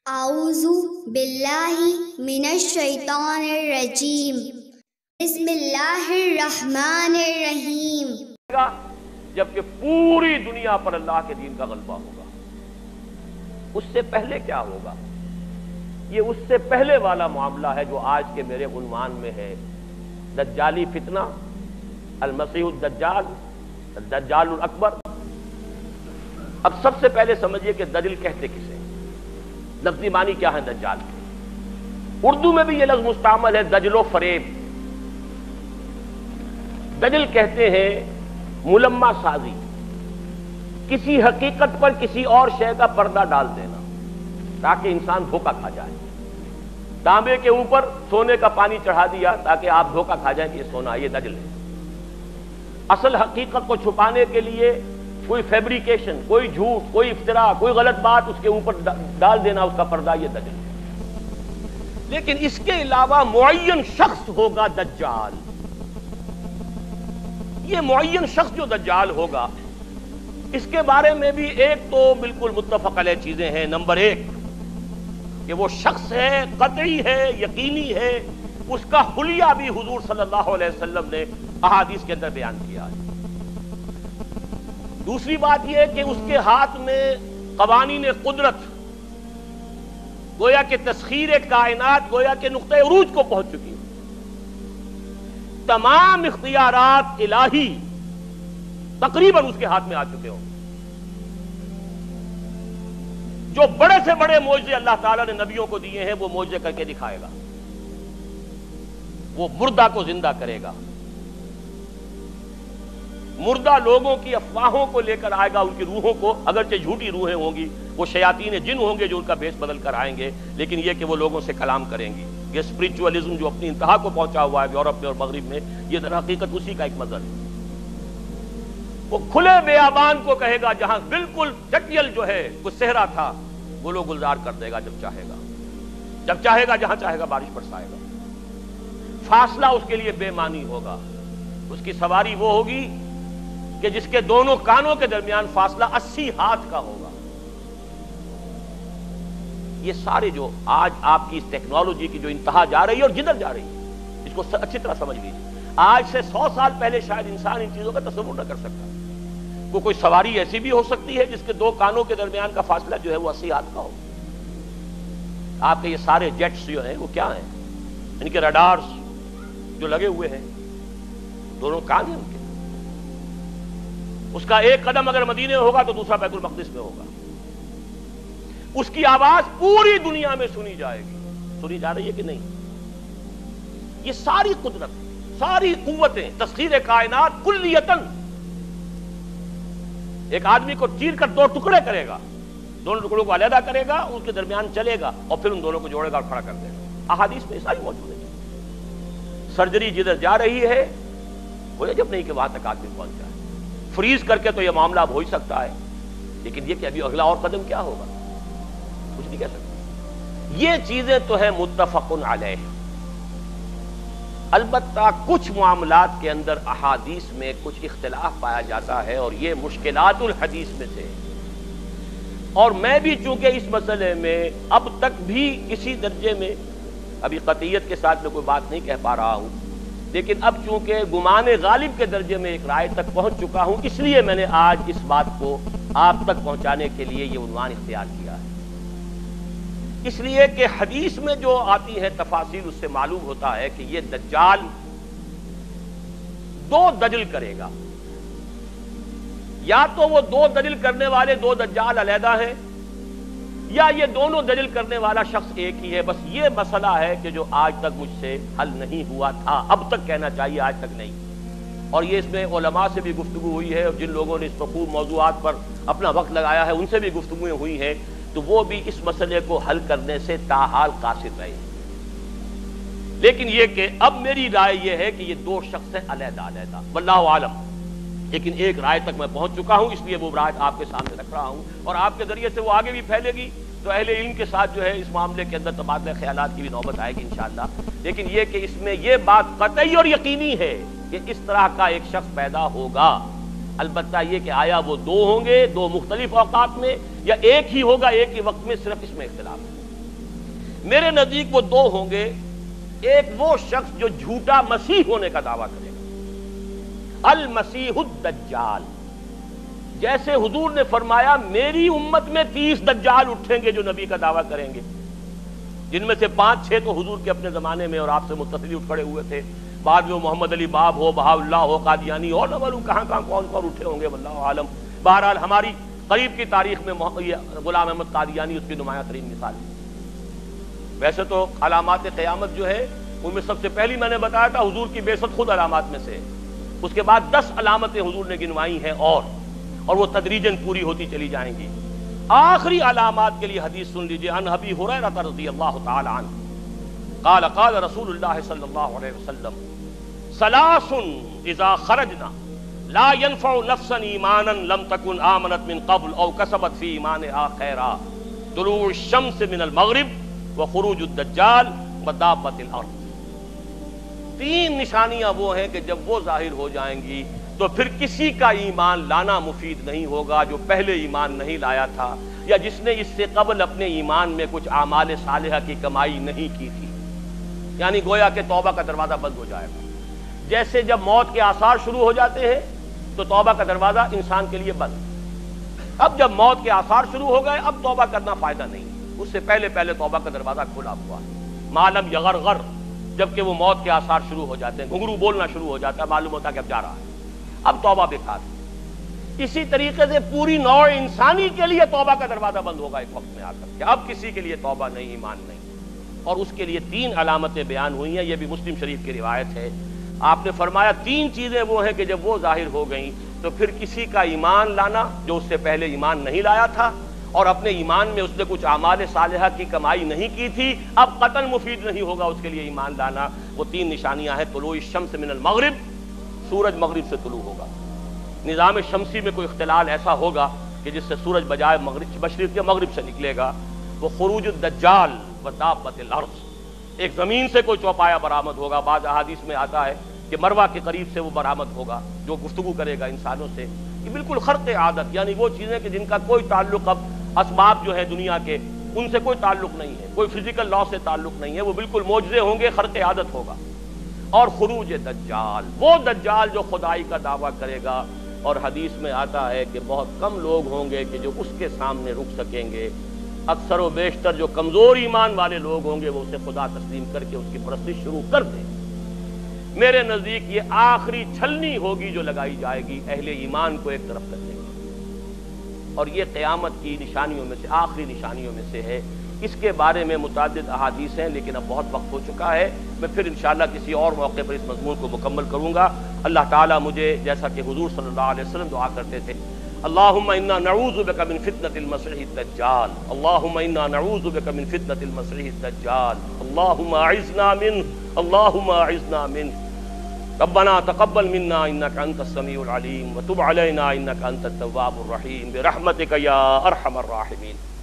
اعوذ باللہ من الشیطان الرجیم بسم اللہ الرحمن الرحیم۔ جبکہ پوری دنیا پر اللہ کے دین کا غلبہ ہوگا۔ اس سے پہلے کیا ہوگا؟ یہ اس سے پہلے والا معاملہ ہے جو آج کے میرے عنوان میں ہے، دجالی فتنہ، المسیح الدجال، الدجال الاکبر۔ اب سب سے پہلے سمجھیے کہ دجل کہتے کسے، لفظی معنی کیا ہے دجال کے؟ اردو میں بھی یہ لفظ مستعمل ہے، دجل و فریب۔ دجل کہتے ہیں ملمہ سازی، کسی حقیقت پر کسی اور شے کا پردہ ڈال دینا تاکہ انسان دھوکہ کھا جائے۔ تانبے کے اوپر سونے کا پانی چڑھا دیا تاکہ آپ دھوکہ کھا جائیں کہ یہ سونا، یہ دجل ہے۔ اصل حقیقت کو چھپانے کے لیے کوئی فیبریکیشن، کوئی جھوٹ، کوئی افتراء، کوئی غلط بات اس کے اوپر ڈال دینا، اس کا پردہ، یہ دجل ہے۔ لیکن اس کے علاوہ معین شخص ہوگا دجال۔ یہ معین شخص جو دجال ہوگا، اس کے بارے میں بھی ایک تو بالکل متفق علیہ چیزیں ہیں۔ نمبر ایک کہ وہ شخص ہے، قطعی ہے، یقینی ہے، اس کا حلیہ بھی حضور صلی اللہ علیہ وسلم نے احادیث کے اندر بیان کیا ہے۔ دوسری بات یہ کہ اس کے ہاتھ میں قوانین قدرت، گویا کہ تسخیر کائنات، گویا کہ نقطہ عروج کو پہنچ چکی ہے۔ تمام اختیارات الہی تقریباً اس کے ہاتھ میں آ چکے ہوں۔ جو بڑے سے بڑے معجزے اللہ تعالیٰ نے نبیوں کو دیے ہیں، وہ معجزے کر کے دکھائے گا۔ وہ مردہ کو زندہ کرے گا، مردہ لوگوں کی افواہوں کو لے کر آئے گا، ان کی روحوں کو، اگرچہ جھوٹی روحیں ہوں گی، وہ شیاطین جن ہوں گے جو ان کا بھیس بدل کر آئیں گے، لیکن یہ کہ وہ لوگوں سے کلام کریں گی۔ یہ اسپرچولیزم جو اپنی انتہا کو پہنچا ہوا ہے یورپ میں اور مغرب میں، یہ در حقیقت اسی کا ایک مظہر ہے۔ وہ کھلے بیابان کو کہے گا، جہاں بالکل چٹیل جو ہے وہ صحرا تھا، وہ لوگ گلزار کر دے گا جب چاہے گا، جب چاہے گا، جہاں چاہے گا بارش برسائے گا۔ فاصلہ اس کے لیے بے معنی ہوگا۔ اس کی سواری وہ ہوگی کہ جس کے دونوں کانوں کے درمیان فاصلہ 80 ہاتھ کا ہوگا۔ یہ سارے جو آج آپ کی اس ٹیکنالوجی کی جو انتہا جا رہی ہے اور جدھر جا رہی ہے، اس کو اچھی طرح سمجھ لیجیے۔ آج سے 100 سال پہلے شاید انسان ان چیزوں کا تصور نہ کر سکتا۔ کوئی سواری ایسی بھی ہو سکتی ہے جس کے دو کانوں کے درمیان کا فاصلہ جو ہے وہ 80 ہاتھ کا ہو۔ آپ کے یہ سارے جیٹس جو ہیں وہ کیا ہیں؟ ان کے رڈارز جو لگے ہوئے ہیں، دونوں کان ہیں ان کے۔ اس کا ایک قدم اگر مدینے میں ہوگا تو دوسرا بیت المقدس میں ہوگا۔ اس کی آواز پوری دنیا میں سنی جائے گی۔ سنی جا رہی ہے کہ نہیں؟ یہ ساری قدرت، ساری قوتیں، تسخیر کائنات کلیتاً ایک آدمی کو چیر کر دو ٹکڑے کرے گا، دونوں ٹکڑوں کو علیحدہ کرے گا، اس کے درمیان چلے گا اور پھر ان دونوں کو جوڑے گا اور کھڑا کر دے گا۔ احادیث میں ساری موجود ہے۔ سرجری جدھر جا رہی ہے، وہ جب نہیں کہ وہاں تک آدمی پہنچ جائے۔ فریز کر کے تو یہ معاملہ اب ہو ہی سکتا ہے، لیکن یہ کہ ابھی اگلا اور قدم کیا ہوگا کچھ نہیں کہہ سکتے۔ یہ چیزیں تو ہے متفق علیہ۔ البتہ کچھ معاملات کے اندر احادیث میں کچھ اختلاف پایا جاتا ہے، اور یہ مشکلات الحدیث میں سے۔ اور میں بھی چونکہ اس مسئلے میں اب تک بھی کسی درجے میں، ابھی قطعیت کے ساتھ میں کوئی بات نہیں کہہ پا رہا ہوں، لیکن اب چونکہ گمان غالب کے درجے میں ایک رائے تک پہنچ چکا ہوں، اس لیے میں نے آج اس بات کو آپ تک پہنچانے کے لیے یہ عنوان اختیار کیا ہے۔ اس لیے کہ حدیث میں جو آتی ہے تفاصیل، اس سے معلوم ہوتا ہے کہ یہ دجال دو دجل کرے گا۔ یا تو وہ دو دجل کرنے والے دو دجال علیحدہ ہیں، یا یہ دونوں دجل کرنے والا شخص ایک ہی ہے۔ بس یہ مسئلہ ہے کہ جو آج تک مجھ سے حل نہیں ہوا تھا، اب تک کہنا چاہیے آج تک نہیں۔ اور یہ اس میں علماء سے بھی گفتگو ہوئی ہے، اور جن لوگوں نے اس پر خوب موضوعات پر اپنا وقت لگایا ہے ان سے بھی گفتگویں ہوئی ہیں، تو وہ بھی اس مسئلے کو حل کرنے سے تاحال قاصر رہے۔ لیکن یہ کہ اب میری رائے یہ ہے کہ یہ دو شخص ہیں علیحدہ علیحدہ، واللہ عالم۔ لیکن ایک رائے تک میں پہنچ چکا ہوں، اس لیے وہ رائے آپ کے سامنے رکھ رہا ہوں، اور آپ کے ذریعے سے وہ آگے بھی پھیلے گی تو اہل علم کے ساتھ جو ہے اس معاملے کے اندر تبادلہ خیالات کی بھی نوبت آئے گی انشاءاللہ۔ لیکن یہ کہ اس میں یہ بات قطعی اور یقینی ہے کہ اس طرح کا ایک شخص پیدا ہوگا۔ البتہ یہ کہ آیا وہ دو ہوں گے دو مختلف اوقات میں، یا ایک ہی ہوگا ایک ہی وقت میں، صرف اس میں اختلاف ہے۔ میرے نزدیک وہ دو ہوں گے، ایک وہ شخص جو جھوٹا مسیح ہونے کا دعویٰ کرے گا، المسیح الدجال، جیسے حضور نے فرمایا میری امت میں 30 دجال اٹھیں گے جو نبی کا دعویٰ کریں گے، جن میں سے 5-6 تو حضور کے اپنے زمانے میں اور آپ سے متصل اٹھ کھڑے ہوئے تھے، بعد میں محمد علی باب ہو، بہاء اللہ ہو، قادیانی ہو، نہ معلوم کہاں کون اٹھے ہوں گے واللہ عالم۔ بہرحال ہماری قریب کی تاریخ میں غلام احمد قادیانی اس کی نمایاں ترین مثال ہے۔ ویسے تو علامات قیامت جو ہے ان میں سب سے پہلی میں نے بتایا تھا حضور کی بعثت خود علامات میں سے، اس کے بعد 10 علامتیں حضور نے گنوائی ہیں اور وہ تدریجاً پوری ہوتی چلی جائیں گی۔ آخری علامات کے لیے حدیث سن لیجئے، عن ابی ہریرہ رضی اللہ تعالی عنہ قال قال رسول اللہ صلی اللہ علیہ وسلم ثلاث اذا خرجنا لا ينفع نفسا ایمانا لم تكن آمنت من قبل او کسبت فی ایمانها خیرا، طلوع الشمس من المغرب وخروج الدجال ودابۃ الارض۔ 3 نشانیاں وہ ہیں کہ جب وہ ظاہر ہو جائیں گی تو پھر کسی کا ایمان لانا مفید نہیں ہوگا جو پہلے ایمان نہیں لایا تھا یا جس نے اس سے قبل اپنے ایمان میں کچھ اعمال صالحہ کی کمائی نہیں کی تھی، یعنی گویا کہ توبہ کا دروازہ بند ہو جائے گا۔ جیسے جب موت کے آثار شروع ہو جاتے ہیں تو توبہ کا دروازہ انسان کے لیے بند، اب جب موت کے آثار شروع ہو گئے اب توبہ کرنا فائدہ نہیں، اس سے پہلے توبہ کا دروازہ کھلا ہوا ہے۔ معلم یغرغر، جبکہ وہ موت کے آثار شروع ہو جاتے ہیں، گھنگرو بولنا شروع ہو جاتا ہے، معلوم ہوتا ہے کہ اب جا رہا ہے، اب توبہ بیکار ہے۔ اسی طریقے سے پوری نوع انسانی کے لیے توبہ کا دروازہ بند ہوگا ایک وقت میں آ کر کہ اب کسی کے لیے توبہ نہیں، ایمان نہیں، اور اس کے لیے 3 علامتیں بیان ہوئی ہیں، یہ بھی مسلم شریف کی روایت ہے۔ آپ نے فرمایا 3 چیزیں وہ ہیں کہ جب وہ ظاہر ہو گئیں تو پھر کسی کا ایمان لانا جو اس سے پہلے ایمان نہیں لایا تھا اور اپنے ایمان میں اس نے کچھ اعمال صالحہ کی کمائی نہیں کی تھی، اب قطعاً مفید نہیں ہوگا اس کے لیے ایمان لانا۔ وہ 3 نشانیاں ہیں، طلوع الشمس من المغرب، سورج مغرب سے طلوع ہوگا، نظام شمسی میں کوئی اختلال ایسا ہوگا کہ جس سے سورج بجائے مشرق کے مغرب سے نکلے گا، وہ خروج الدجال ودابۃ الارض، ایک زمین سے کوئی چوپایا برآمد ہوگا، بعض احادیث میں آتا ہے کہ مروہ کے قریب سے وہ برآمد ہوگا جو گفتگو کرے گا انسانوں سے، یہ بالکل خرق عادت، یعنی وہ چیزیں کہ جن کا کوئی تعلق اب اسباب جو ہے دنیا کے ان سے کوئی تعلق نہیں ہے، کوئی فزیکل لا سے تعلق نہیں ہے، وہ بالکل معجزے ہوں گے، خرق عادت ہوگا۔ اور خروج دجال، وہ دجال جو خدائی کا دعویٰ کرے گا، اور حدیث میں آتا ہے کہ بہت کم لوگ ہوں گے کہ جو اس کے سامنے رک سکیں گے، اکثر و بیشتر جو کمزور ایمان والے لوگ ہوں گے وہ اسے خدا تسلیم کر کے اس کی پرستش شروع کر دیں۔ میرے نزدیک یہ آخری چھلنی ہوگی جو لگائی جائے گی اہل ایمان کو ایک طرف کرنے کی، اور یہ قیامت کی نشانیوں میں سے آخری نشانیوں میں سے ہے۔ اس کے بارے میں متعدد احادیث ہیں لیکن اب بہت وقت ہو چکا ہے، میں پھر انشاءاللہ کسی اور موقع پر اس مضمون کو مکمل کروں گا۔ اللہ تعالیٰ مجھے جیسا کہ حضور صلی اللہ علیہ وسلم دعا کرتے تھے، اللہم انا نعوذ بک من فتنة المسیح الدجال، اللہم انا نعوذ بک من فتنة المسیح الدجال، اللہم اعذنا منہ، اللہم اعذنا منہ، ربنا تقبل منا انك انت السميع العليم وتب علينا انك انت التواب الرحيم برحمتك يا ارحم الراحمين۔